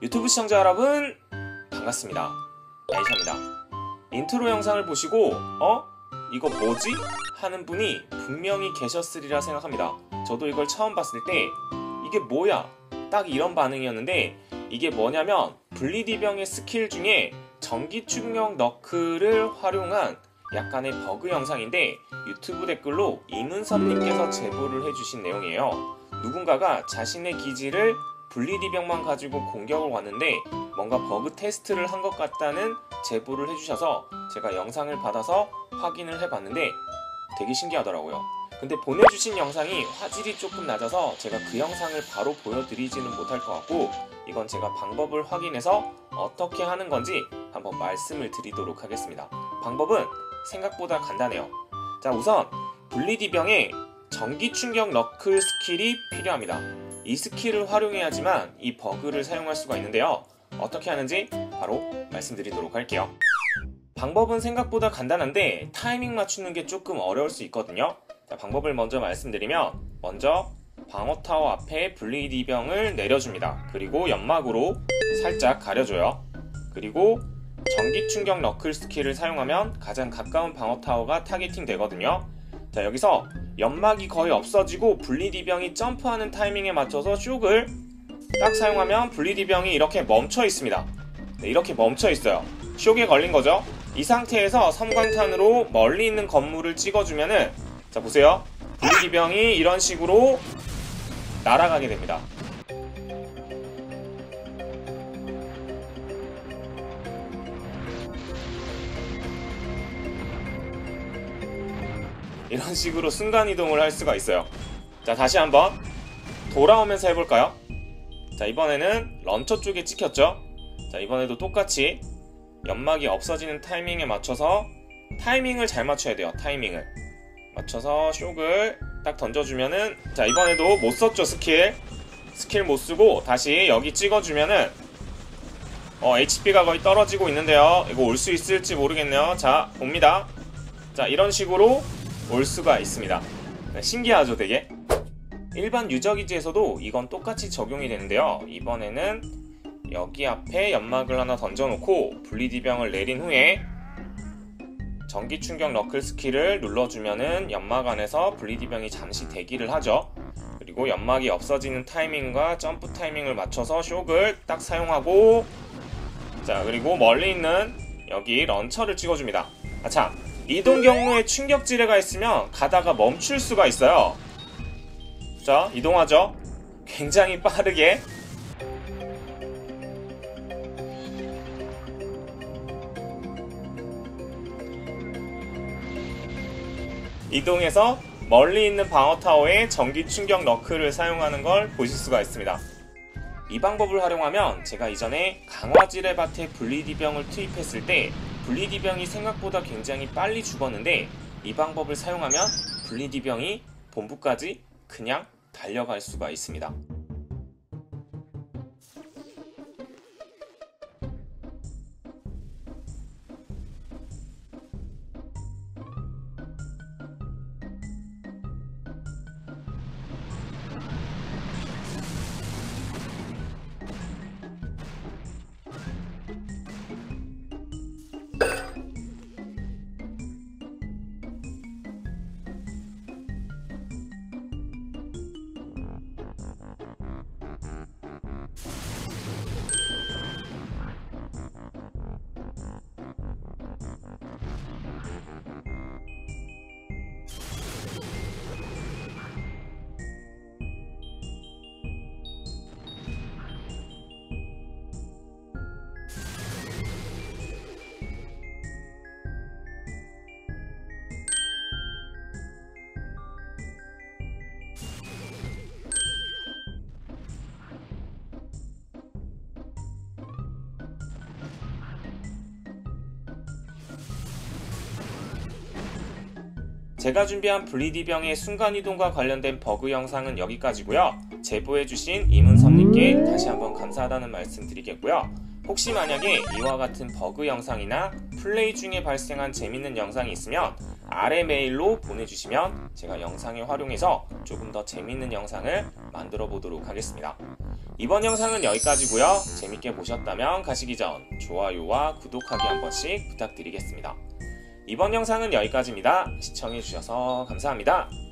유튜브 시청자 여러분 반갑습니다. 에이샤입니다. 인트로 영상을 보시고 이거 뭐지? 하는 분이 분명히 계셨으리라 생각합니다. 저도 이걸 처음 봤을 때 이게 뭐야? 딱 이런 반응이었는데, 이게 뭐냐면 블리디병의 스킬 중에 전기 충격 너클을 활용한 약간의 버그 영상인데, 유튜브 댓글로 이문섭님께서 제보를 해주신 내용이에요. 누군가가 자신의 기지를 블리디병만 가지고 공격을 왔는데 뭔가 버그 테스트를 한 것 같다는 제보를 해주셔서 제가 영상을 받아서 확인을 해봤는데 되게 신기하더라고요. 근데 보내주신 영상이 화질이 조금 낮아서 제가 그 영상을 바로 보여드리지는 못할 것 같고, 이건 제가 방법을 확인해서 어떻게 하는 건지 한번 말씀을 드리도록 하겠습니다. 방법은 생각보다 간단해요. 자, 우선 블리디병에 전기 충격 너클 스킬이 필요합니다. 이 스킬을 활용해야지만 이 버그를 사용할 수가 있는데요. 어떻게 하는지 바로 말씀드리도록 할게요. 방법은 생각보다 간단한데 타이밍 맞추는 게 조금 어려울 수 있거든요. 자, 방법을 먼저 말씀드리면, 먼저 방어타워 앞에 블리디병을 내려줍니다. 그리고 연막으로 살짝 가려줘요. 그리고 전기 충격 너클 스킬을 사용하면 가장 가까운 방어타워가 타겟팅 되거든요. 자, 여기서 연막이 거의 없어지고 블리디병이 점프하는 타이밍에 맞춰서 슉을 딱 사용하면 블리디병이 이렇게 멈춰 있습니다. 네, 이렇게 멈춰 있어요. 슉에 걸린 거죠. 이 상태에서 섬광탄으로 멀리 있는 건물을 찍어주면은, 자 보세요, 블리디병이 이런 식으로 날아가게 됩니다. 이런 식으로 순간이동을 할 수가 있어요. 자, 다시 한번 돌아오면서 해볼까요? 자, 이번에는 런처 쪽에 찍혔죠? 자, 이번에도 똑같이 연막이 없어지는 타이밍에 맞춰서 타이밍을 잘 맞춰야 돼요. 타이밍을 맞춰서 쇽을 딱 던져주면은, 자, 이번에도 못 썼죠. 스킬 못 쓰고 다시 여기 찍어주면은 HP가 거의 떨어지고 있는데요. 이거 올 수 있을지 모르겠네요. 자, 봅니다. 자, 이런 식으로 올 수가 있습니다. 네, 신기하죠 되게? 일반 유저기지에서도 이건 똑같이 적용이 되는데요. 이번에는 여기 앞에 연막을 하나 던져놓고 블리디병을 내린 후에 전기 충격 너클 스킬을 눌러주면은 연막 안에서 블리디병이 잠시 대기를 하죠. 그리고 연막이 없어지는 타이밍과 점프 타이밍을 맞춰서 쇽을 딱 사용하고, 자, 그리고 멀리 있는 여기 런처를 찍어줍니다. 아, 참, 이동 경로에 충격 지뢰가 있으면 가다가 멈출 수가 있어요. 자, 이동하죠. 굉장히 빠르게. 이동해서 멀리 있는 방어타워에 전기 충격 너클을 사용하는 걸 보실 수가 있습니다. 이 방법을 활용하면 제가 이전에 강화지뢰 밭에 블리디병을 투입했을 때 블리디병이 생각보다 굉장히 빨리 죽었는데, 이 방법을 사용하면 블리디병이 본부까지 그냥 달려갈 수가 있습니다. 제가 준비한 블리디병의 순간이동과 관련된 버그 영상은 여기까지고요. 제보해주신 이문섭님께 다시 한번 감사하다는 말씀 드리겠고요. 혹시 만약에 이와 같은 버그 영상이나 플레이 중에 발생한 재밌는 영상이 있으면 아래 메일로 보내주시면 제가 영상에 활용해서 조금 더 재밌는 영상을 만들어 보도록 하겠습니다. 이번 영상은 여기까지고요. 재밌게 보셨다면 가시기 전 좋아요와 구독하기 한 번씩 부탁드리겠습니다. 이번 영상은 여기까지입니다. 시청해주셔서 감사합니다.